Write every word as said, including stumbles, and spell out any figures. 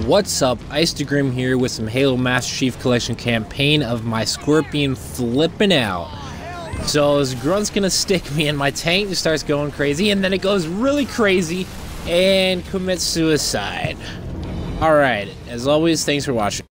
What's up, Ice to Grim here with some Halo Master Chief Collection campaign of my Scorpion flipping out. So this grunt's gonna stick me and my tank just starts going crazy, and then it goes really crazy and commits suicide. Alright, as always, thanks for watching.